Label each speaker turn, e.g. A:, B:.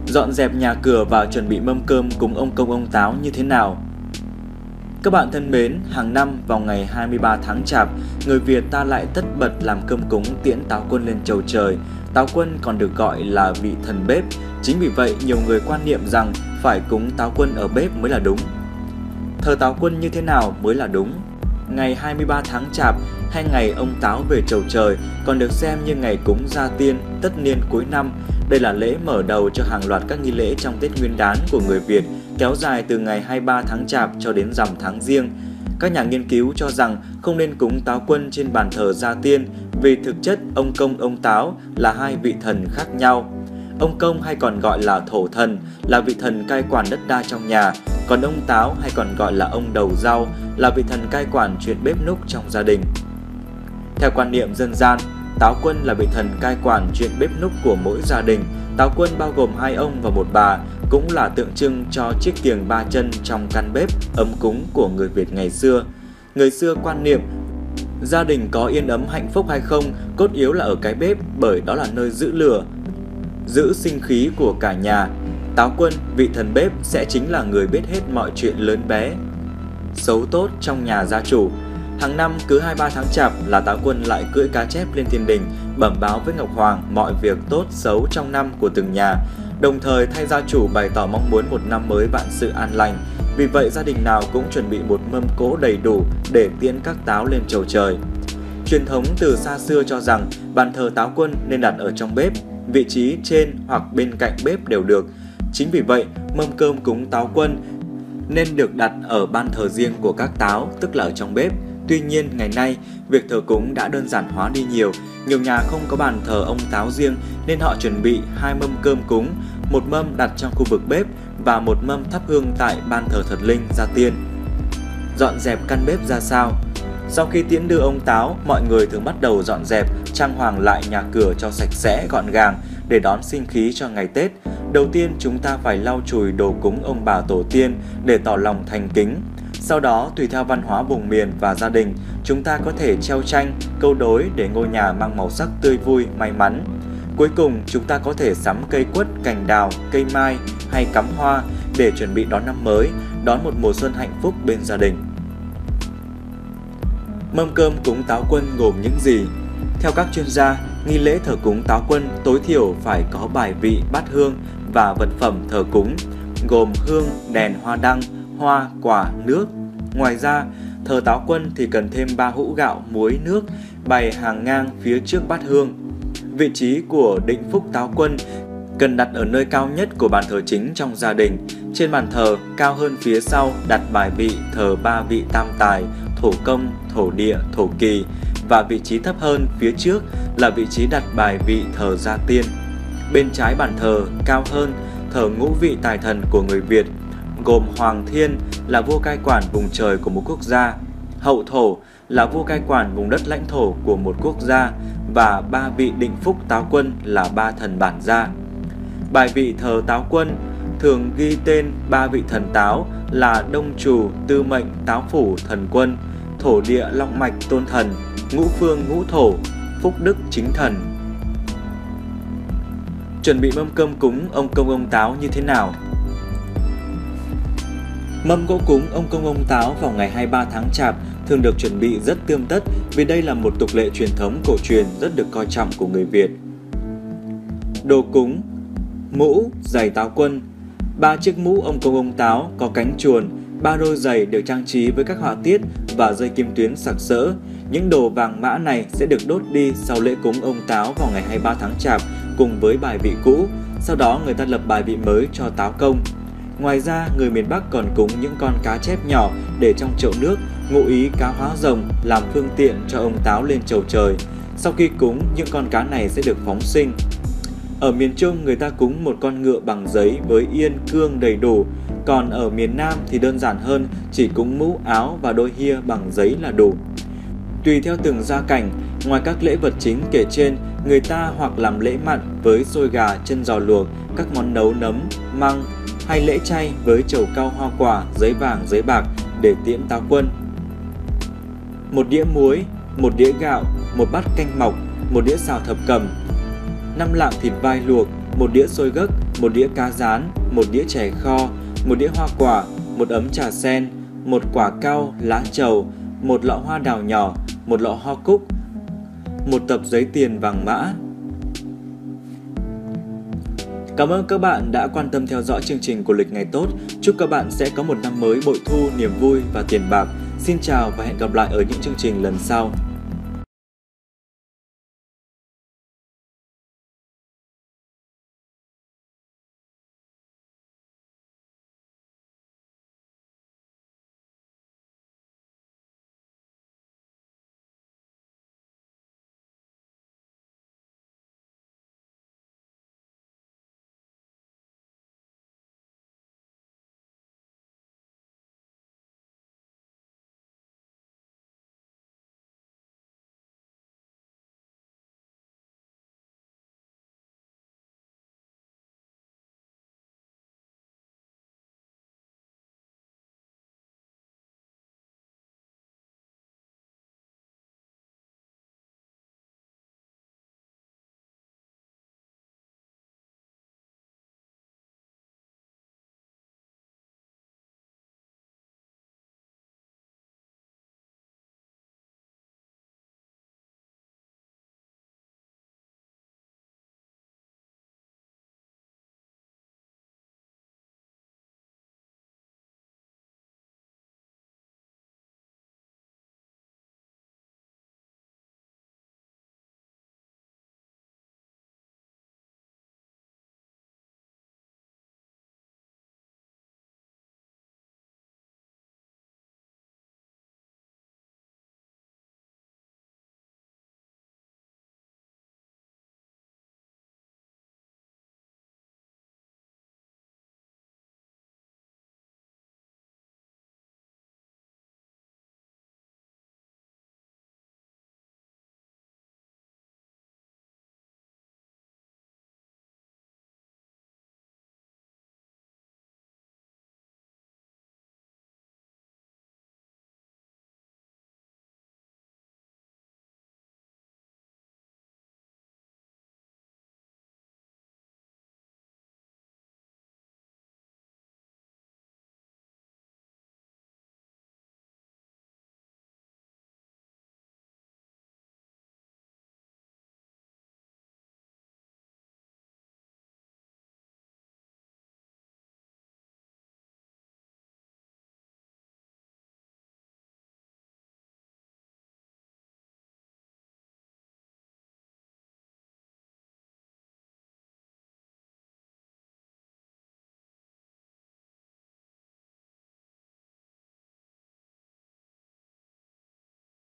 A: Dọn dẹp nhà cửa và chuẩn bị mâm cơm cúng ông Công ông Táo như thế nào? Các bạn thân mến, hàng năm vào ngày 23 tháng Chạp, người Việt ta lại tất bật làm cơm cúng tiễn Táo Quân lên chầu trời. Táo Quân còn được gọi là vị thần bếp. Chính vì vậy, nhiều người quan niệm rằng phải cúng Táo Quân ở bếp mới là đúng. Thờ Táo Quân như thế nào mới là đúng? Ngày 23 tháng Chạp hay ngày ông Táo về chầu trời còn được xem như ngày cúng gia tiên tất niên cuối năm. Đây là lễ mở đầu cho hàng loạt các nghi lễ trong Tết Nguyên đán của người Việt, kéo dài từ ngày 23 tháng Chạp cho đến rằm tháng Giêng. Các nhà nghiên cứu cho rằng không nên cúng Táo Quân trên bàn thờ gia tiên vì thực chất ông Công ông Táo là hai vị thần khác nhau. Ông Công hay còn gọi là thổ thần là vị thần cai quản đất đai trong nhà, còn ông Táo hay còn gọi là ông đầu rau là vị thần cai quản chuyện bếp núc trong gia đình. Theo quan niệm dân gian, Táo Quân là vị thần cai quản chuyện bếp núc của mỗi gia đình. Táo Quân bao gồm hai ông và một bà, cũng là tượng trưng cho chiếc kiềng ba chân trong căn bếp ấm cúng của người Việt ngày xưa. Người xưa quan niệm gia đình có yên ấm hạnh phúc hay không, cốt yếu là ở cái bếp, bởi đó là nơi giữ lửa, giữ sinh khí của cả nhà. Táo Quân, vị thần bếp, sẽ chính là người biết hết mọi chuyện lớn bé, xấu tốt trong nhà gia chủ. Hàng năm cứ 23 tháng Chạp là Táo Quân lại cưỡi cá chép lên thiên đình, bẩm báo với Ngọc Hoàng mọi việc tốt xấu trong năm của từng nhà, đồng thời thay gia chủ bày tỏ mong muốn một năm mới vạn sự an lành. Vì vậy gia đình nào cũng chuẩn bị một mâm cỗ đầy đủ để tiễn các táo lên chầu trời. Truyền thống từ xa xưa cho rằng bàn thờ Táo Quân nên đặt ở trong bếp, vị trí trên hoặc bên cạnh bếp đều được. Chính vì vậy, mâm cơm cúng Táo Quân nên được đặt ở ban thờ riêng của các táo, tức là ở trong bếp. Tuy nhiên, ngày nay, việc thờ cúng đã đơn giản hóa đi nhiều. Nhiều nhà không có bàn thờ ông Táo riêng nên họ chuẩn bị hai mâm cơm cúng, một mâm đặt trong khu vực bếp và một mâm thắp hương tại ban thờ thần linh gia tiên. Dọn dẹp căn bếp ra sao? Sau khi tiễn đưa ông Táo, mọi người thường bắt đầu dọn dẹp, trang hoàng lại nhà cửa cho sạch sẽ, gọn gàng để đón sinh khí cho ngày Tết. Đầu tiên chúng ta phải lau chùi đồ cúng ông bà tổ tiên để tỏ lòng thành kính. Sau đó, tùy theo văn hóa vùng miền và gia đình, chúng ta có thể treo tranh, câu đối để ngôi nhà mang màu sắc tươi vui, may mắn. Cuối cùng, chúng ta có thể sắm cây quất, cành đào, cây mai hay cắm hoa để chuẩn bị đón năm mới, đón một mùa xuân hạnh phúc bên gia đình. Mâm cơm cúng Táo Quân gồm những gì? Theo các chuyên gia, nghi lễ thờ cúng Táo Quân tối thiểu phải có bài vị, bát hương và vật phẩm thờ cúng, gồm hương, đèn, hoa đăng, hoa, quả, nước. Ngoài ra, thờ Táo Quân thì cần thêm 3 hũ gạo, muối, nước, bày hàng ngang phía trước bát hương. Vị trí của định phúc Táo Quân cần đặt ở nơi cao nhất của bàn thờ chính trong gia đình. Trên bàn thờ, cao hơn phía sau đặt bài vị thờ 3 vị tam tài, thổ công, thổ địa, thổ kỳ, và vị trí thấp hơn phía trước là vị trí đặt bài vị thờ gia tiên. Bên trái bàn thờ, cao hơn, thờ ngũ vị tài thần của người Việt, gồm Hoàng Thiên là vua cai quản vùng trời của một quốc gia, Hậu Thổ là vua cai quản vùng đất lãnh thổ của một quốc gia, và 3 vị định phúc Táo Quân là 3 thần bản gia. Bài vị thờ Táo Quân thường ghi tên 3 vị thần táo là Đông Trù, Tư Mệnh, Táo Phủ, Thần Quân, Thổ Địa, Long Mạch, Tôn Thần, Ngũ Phương, Ngũ Thổ, Phúc Đức, Chính Thần. Chuẩn bị mâm cơm cúng ông Công ông Táo như thế nào? Mâm cỗ cúng ông Công ông Táo vào ngày 23 tháng Chạp thường được chuẩn bị rất tươm tất vì đây là một tục lệ truyền thống cổ truyền rất được coi trọng của người Việt. Đồ cúng: mũ, giày Táo Quân. 3 chiếc mũ ông Công ông Táo có cánh chuồn, 3 đôi giày được trang trí với các họa tiết và dây kim tuyến sặc sỡ. Những đồ vàng mã này sẽ được đốt đi sau lễ cúng ông Táo vào ngày 23 tháng Chạp cùng với bài vị cũ. Sau đó người ta lập bài vị mới cho Táo Công. Ngoài ra, người miền Bắc còn cúng những con cá chép nhỏ để trong chậu nước, ngụ ý cá hóa rồng làm phương tiện cho ông Táo lên chầu trời. Sau khi cúng, những con cá này sẽ được phóng sinh. Ở miền Trung, người ta cúng một con ngựa bằng giấy với yên, cương đầy đủ. Còn ở miền Nam thì đơn giản hơn, chỉ cúng mũ, áo và đôi hia bằng giấy là đủ. Tùy theo từng gia cảnh, ngoài các lễ vật chính kể trên, người ta hoặc làm lễ mặn với xôi gà, chân giò luộc, các món nấu nấm, măng, hay lễ chay với trầu cau hoa quả, giấy vàng, giấy bạc để tiễn Táo Quân. Một đĩa muối, một đĩa gạo, một bát canh mọc, một đĩa xào thập cẩm. 5 lạng thịt vai luộc, 1 đĩa xôi gấc, 1 đĩa cá rán, 1 đĩa chè kho, 1 đĩa hoa quả, 1 ấm trà sen, 1 quả cau, lá trầu, 1 lọ hoa đào nhỏ, 1 lọ hoa cúc, 1 tập giấy tiền vàng mã. Cảm ơn các bạn đã quan tâm theo dõi chương trình của Lịch Ngày Tốt. Chúc các bạn sẽ có một năm mới bội thu, niềm vui và tiền bạc. Xin chào và hẹn gặp lại ở những chương trình lần sau.